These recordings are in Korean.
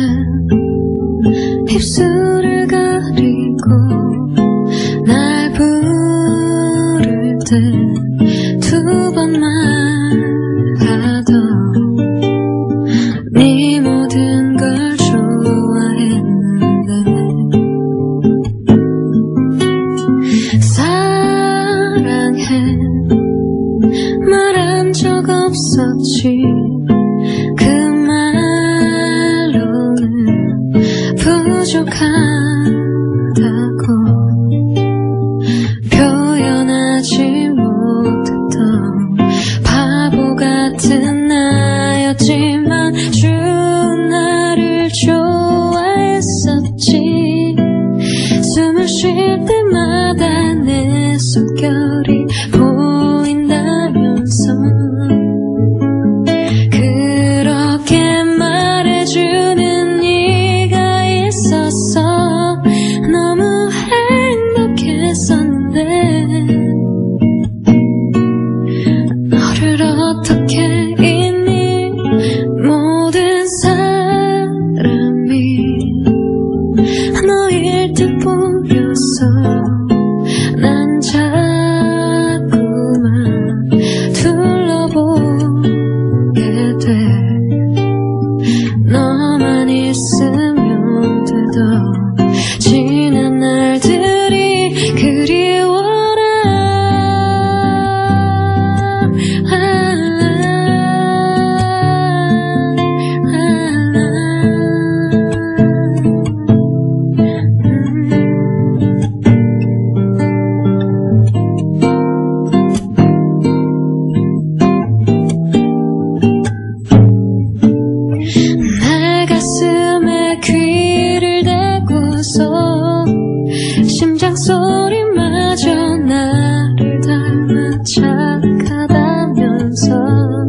입술을 가리고 날 부를 때 두 번 말하던 네 모든 걸 좋아했는데 사랑해 말한 적 없었지. 그 말로는 부족하다고 표현하지 못했던 바보 같은 나였지만 나를 좋아했었지. 숨을 쉴 때마다 내 숨결이 보인다면서 그렇게 말해주는 네가 있었어. 너무 행복했었는데 너를 어떻게 잊니. 모든 사람이 너일 듯 보였어. 난 자꾸만 둘러보게 돼. 너만 있으면 되던 지난 날들이 그리워라. 내 가슴에 귀를 대고서 심장 소리마저 나를 닮아 착하다면서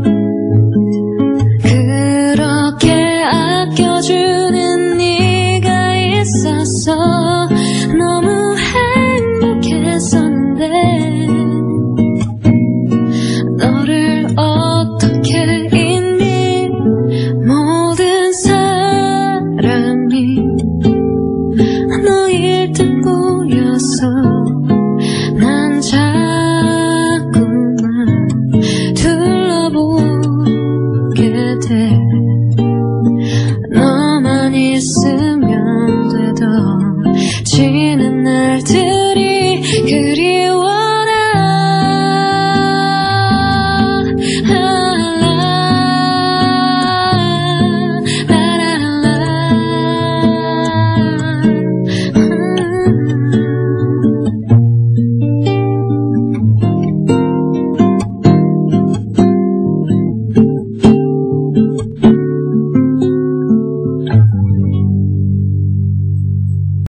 그렇게 아껴주는 네가 있었어. 너무 행복했었는데 너를 어떻게 잊니. 모든 사람이 너일 듯 보여서 난 자꾸만 둘러보게 돼. 너만 있으면 되던 지난 날들이 그리